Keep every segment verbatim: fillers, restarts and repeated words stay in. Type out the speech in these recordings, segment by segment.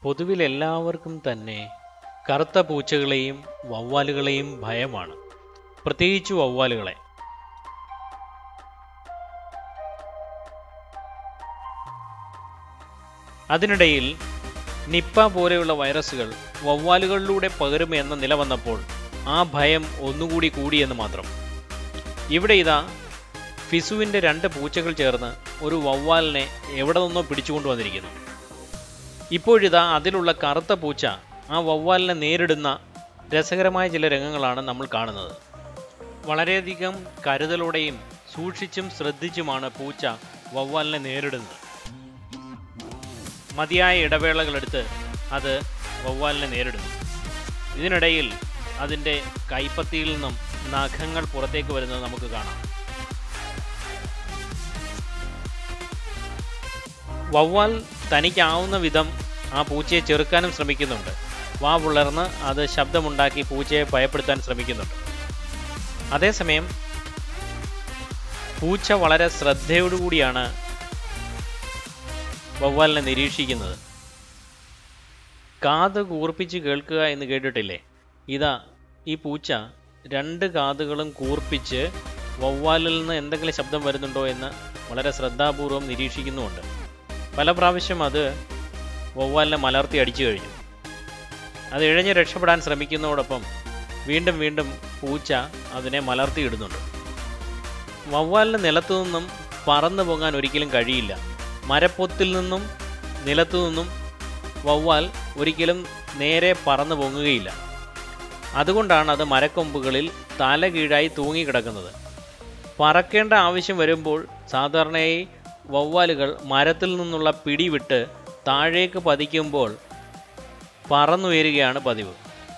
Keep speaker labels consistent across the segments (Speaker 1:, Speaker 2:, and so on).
Speaker 1: പൊതുവിൽ എല്ലാവർക്കും തന്നെ കറുത്ത പൂച്ചകളെയും വവ്വാലുകളെയും ഭയമാണ്, പ്രത്യേകിച്ച് വവ്വാലുകളെ. അതിനിടയിൽ നിപ്പ പോലെയുള്ള വൈറസുകൾ വവ്വാലുകളിലൂടെ പകരുമെന്ന നില വന്നപ്പോൾ ആ ഭയം ഒന്നുകൂടി കൂടിയെന്ന് മാത്രം. ഇവിടെ ഇതാ ഫിസുവിൻ്റെ രണ്ട് പൂച്ചകൾ ചേർന്ന് ഒരു വവ്വാലിനെ എവിടെ നിന്നോ പിടിച്ചുകൊണ്ടു വന്നിരിക്കുന്നു. ഇപ്പോഴിതാ അതിലുള്ള കറുത്ത പൂച്ച ആ വവ്വാലിനെ നേരിടുന്ന രസകരമായ ചില രംഗങ്ങളാണ് നമ്മൾ കാണുന്നത്. വളരെയധികം കരുതലോടെയും സൂക്ഷിച്ചും ശ്രദ്ധിച്ചുമാണ് പൂച്ച വവ്വാലിനെ നേരിടുന്നത്. മതിയായ ഇടവേളകളെടുത്ത് അത് വവ്വാലിനെ നേരിടുന്നു. ഇതിനിടയിൽ അതിൻ്റെ കൈപ്പത്തിയിൽ നിന്നും നഖങ്ങൾ പുറത്തേക്ക് വരുന്നത് നമുക്ക് കാണാം. വവ്വാൽ തനിക്കാവുന്ന വിധം ആ പൂച്ചയെ ചെറുക്കാനും ശ്രമിക്കുന്നുണ്ട്. വാ പുലർന്ന് അത് ശബ്ദമുണ്ടാക്കി പൂച്ചയെ ഭയപ്പെടുത്താൻ ശ്രമിക്കുന്നുണ്ട്. അതേസമയം പൂച്ച വളരെ ശ്രദ്ധയോടുകൂടിയാണ് വവ്വാലിനെ നിരീക്ഷിക്കുന്നത്. കാത് കൂർപ്പിച്ച് കേൾക്കുക എന്ന് കേട്ടിട്ടില്ലേ? ഇതാ ഈ പൂച്ച രണ്ട് കാതുകളും കൂർപ്പിച്ച് വവ്വാലിൽ നിന്ന് എന്തെങ്കിലും ശബ്ദം വരുന്നുണ്ടോ എന്ന് വളരെ ശ്രദ്ധാപൂർവം നിരീക്ഷിക്കുന്നുമുണ്ട്. പല പ്രാവശ്യം അത് വവ്വാലിനെ മലർത്തി അടിച്ചു കഴിഞ്ഞു. അത് ഇഴഞ്ഞ് രക്ഷപ്പെടാൻ ശ്രമിക്കുന്നതോടൊപ്പം വീണ്ടും വീണ്ടും പൂച്ച അതിനെ മലർത്തിയിടുന്നുണ്ട്. വവ്വാലിന് നിലത്തു നിന്നും പറന്നു പോകാൻ ഒരിക്കലും കഴിയില്ല. മരപ്പൊത്തിൽ നിന്നും നിലത്തു നിന്നും വവ്വാൽ ഒരിക്കലും നേരെ പറന്നു പൊങ്ങുകയില്ല. അതുകൊണ്ടാണ് അത് മരക്കൊമ്പുകളിൽ തല കീഴായി തൂങ്ങിക്കിടക്കുന്നത്. പറക്കേണ്ട ആവശ്യം വരുമ്പോൾ സാധാരണയായി വവ്വാലുകൾ മരത്തിൽ നിന്നുള്ള പിടിവിട്ട് താഴേക്ക് പതിക്കുമ്പോൾ പറന്നുയരുകയാണ് പതിവ്.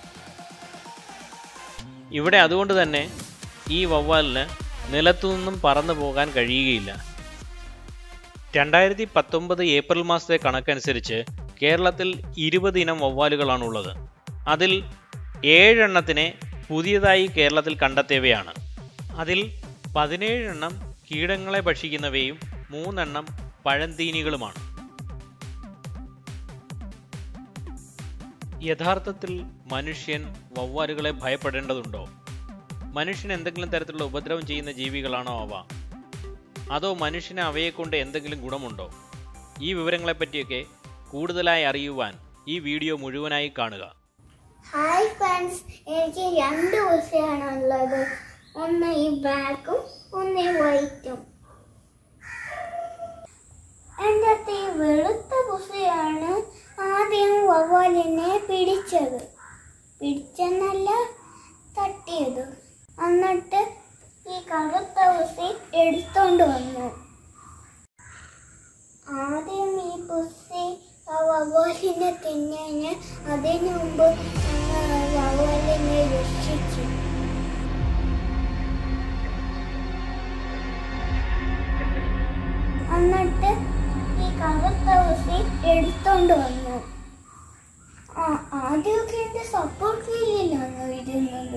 Speaker 1: ഇവിടെ അതുകൊണ്ട് തന്നെ ഈ വവ്വാലിന് നിലത്തു നിന്നും പറന്നു പോകാൻ കഴിയുകയില്ല. രണ്ടായിരത്തി പത്തൊമ്പത് ഏപ്രിൽ മാസത്തെ കണക്കനുസരിച്ച് കേരളത്തിൽ ഇരുപത് ഇനം വവ്വാലുകളാണുള്ളത്. അതിൽ ഏഴെണ്ണത്തിനെ പുതിയതായി കേരളത്തിൽ കണ്ടെത്തിയവയാണ്. അതിൽ പതിനേഴ് എണ്ണം കീടങ്ങളെ ഭക്ഷിക്കുന്നവയും മൂന്നെണ്ണം പഴന്തീനികളുമാണ്. യഥാർത്ഥത്തിൽ മനുഷ്യൻ വവ്വാലുകളെ ഭയപ്പെടേണ്ടതുണ്ടോ? മനുഷ്യന് എന്തെങ്കിലും തരത്തിലുള്ള ഉപദ്രവം ചെയ്യുന്ന ജീവികളാണോ അവ? അതോ മനുഷ്യന് അവയെക്കൊണ്ട് എന്തെങ്കിലും ഗുണമുണ്ടോ? ഈ വിവരങ്ങളെപ്പറ്റിയൊക്കെ കൂടുതലായി അറിയുവാൻ ഈ വീഡിയോ മുഴുവനായി കാണുക.
Speaker 2: ഹായ് ഫ്രണ്ട്സ്, എനിക്ക് രണ്ട് പൂച്ചയാണുള്ളത്. ഒന്ന് ഈ ബ്ലാക്കും ഒന്ന് ഈ വൈറ്റും. എൻ്റെ ഈ വെളുത്ത പൂച്ചയാണ് ആദ്യം വവ്വാലിനെ പിടിച്ചത്. പിടിച്ചെന്നല്ല, തട്ടിയത്. എന്നിട്ട് ഈ കറുത്ത പൂച്ച എടുത്തോണ്ട് വന്നു. ആദ്യം ഈ പൂച്ച ആ വവ്വാലിനെ തിന്നതിന് അതിനു മുമ്പ് വവ്വാലിനെ രക്ഷിച്ചു. എന്നിട്ട് ഈ കറുത്ത പൂച്ച എടുത്തോണ്ട് വന്നു. ആ ആദ്യമൊക്കെ എന്റെ സപ്പോർട്ട് ഫീലിലാണ് ഇരുന്നത്.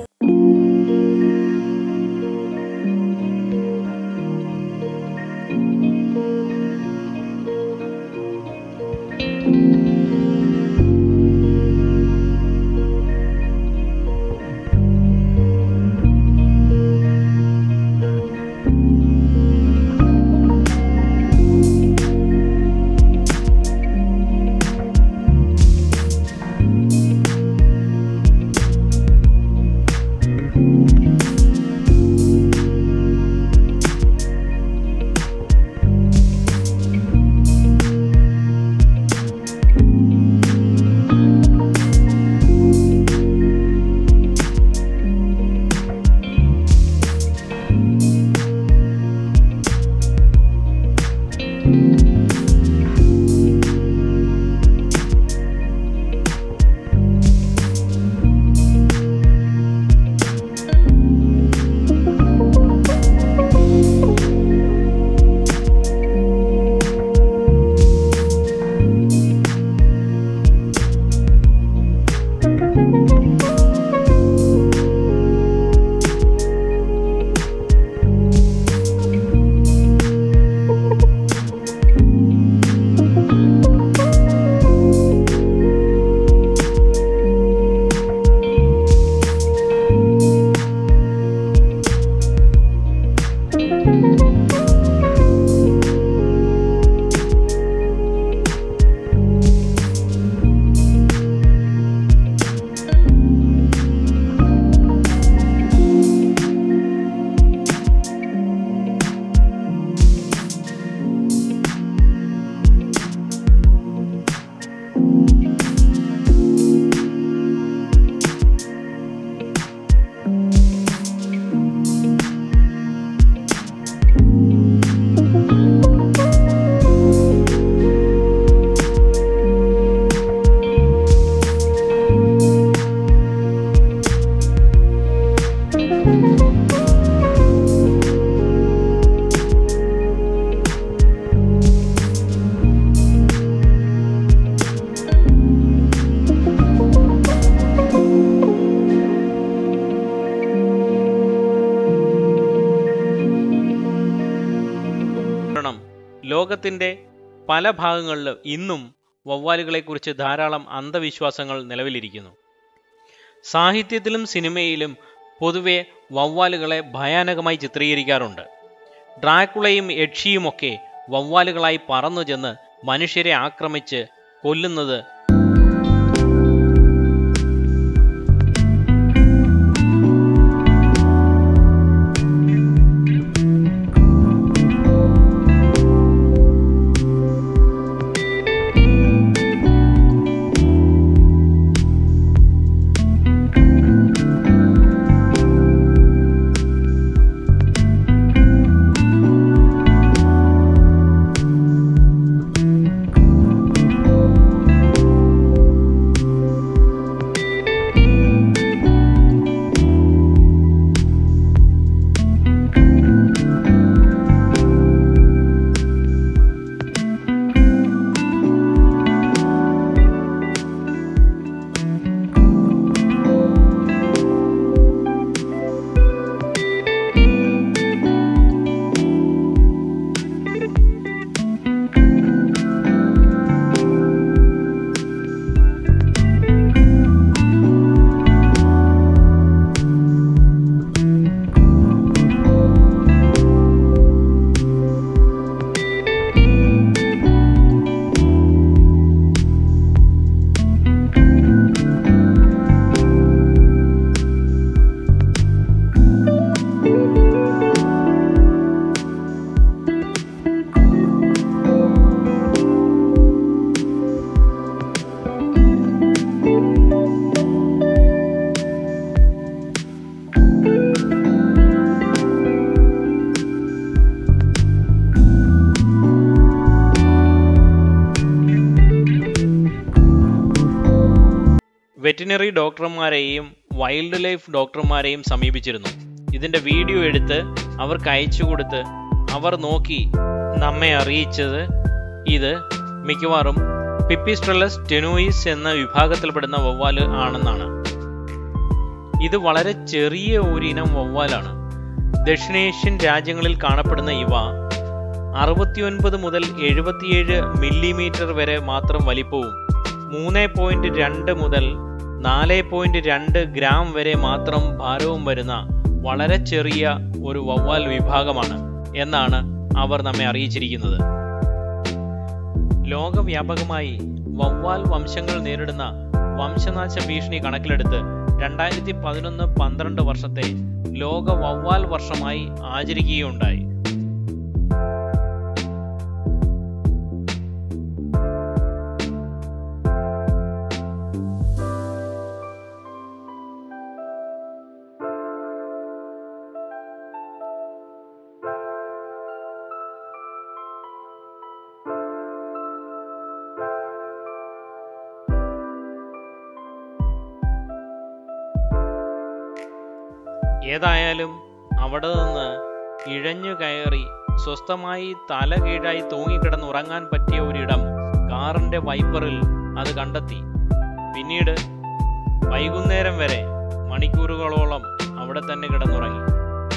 Speaker 1: ലോകത്തിൻ്റെ പല ഭാഗങ്ങളിലും ഇന്നും വവ്വാലുകളെക്കുറിച്ച് ധാരാളം അന്ധവിശ്വാസങ്ങൾ നിലവിലിരിക്കുന്നു. സാഹിത്യത്തിലും സിനിമയിലും പൊതുവെ വവ്വാലുകളെ ഭയാനകമായി ചിത്രീകരിക്കാറുണ്ട്. ഡ്രാക്കുളയും യക്ഷിയുമൊക്കെ വവ്വാലുകളായി പറന്നു ചെന്ന് മനുഷ്യരെ ആക്രമിച്ച് കൊല്ലുന്നത് വെറ്റിനറി ഡോക്ടർമാരെയും വൈൽഡ് ലൈഫ് ഡോക്ടർമാരെയും സമീപിച്ചിരുന്നു. ഇതിൻ്റെ വീഡിയോ എടുത്ത് അവർക്ക് അയച്ചു കൊടുത്ത് അവർ നോക്കി നമ്മെ അറിയിച്ചത് ഇത് മിക്കവാറും പിപ്പിസ്ട്രല്ലസ് ടെനുയിസ് എന്ന വിഭാഗത്തിൽപ്പെടുന്ന വവ്വാല് ആണെന്നാണ്. ഇത് വളരെ ചെറിയ ഒരിനം വവ്വാലാണ്. ദക്ഷിണേഷ്യൻ രാജ്യങ്ങളിൽ കാണപ്പെടുന്ന ഇവ അറുപത്തിയൊൻപത് മുതൽ എഴുപത്തിയേഴ് മില്ലിമീറ്റർ വരെ മാത്രം വലിപ്പവും മൂന്ന് പോയിന്റ് രണ്ട് മുതൽ നാല് പോയിന്റ് രണ്ട് ഗ്രാം വരെ മാത്രം ഭാരവും വരുന്ന വളരെ ചെറിയ ഒരു വവ്വാൽ വിഭാഗമാണ് എന്നാണ് അവർ നമ്മെ അറിയിച്ചിരിക്കുന്നത്. ലോകവ്യാപകമായി വവ്വാൽ വംശങ്ങൾ നേരിടുന്ന വംശനാശ ഭീഷണി കണക്കിലെടുത്ത് രണ്ടായിരത്തി പതിനൊന്ന് പന്ത്രണ്ട് വർഷത്തെ ലോക വവ്വാൽ വർഷമായി ആചരിക്കുകയുണ്ടായി. ഏതായാലും അവിടെ നിന്ന് ഇഴഞ്ഞു കയറി സ്വസ്ഥമായി തല കീഴായി തൂങ്ങിക്കിടന്നുറങ്ങാൻ പറ്റിയ ഒരിടം കാറിൻ്റെ വൈപ്പറിൽ അത് കണ്ടെത്തി. പിന്നീട് വൈകുന്നേരം വരെ മണിക്കൂറുകളോളം അവിടെ തന്നെ കിടന്നുറങ്ങി.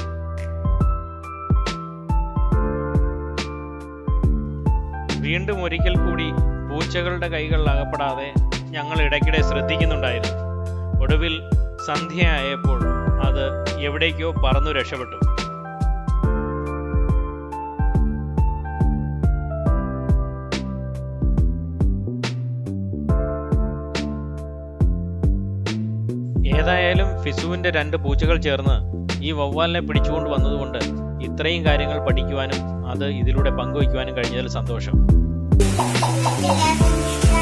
Speaker 1: വീണ്ടും ഒരിക്കൽ കൂടി പൂച്ചകളുടെ കൈകളിൽ അകപ്പെടാതെ ഞങ്ങൾ ഇടയ്ക്കിടെ ശ്രദ്ധിക്കുന്നുണ്ടായിരുന്നു. ഒടുവിൽ സന്ധ്യയായപ്പോൾ അത് എവിടേക്കോ പറന്നു രക്ഷപ്പെട്ടു. ഏതായാലും ഫിസുവിന്റെ രണ്ട് പൂച്ചകൾ ചേർന്ന് ഈ വവ്വാലിനെ പിടിച്ചുകൊണ്ട് വന്നതുകൊണ്ട് ഇത്രയും കാര്യങ്ങൾ പഠിക്കുവാനും അത് ഇതിലൂടെ പങ്കുവയ്ക്കുവാനും കഴിഞ്ഞതിൽ സന്തോഷം.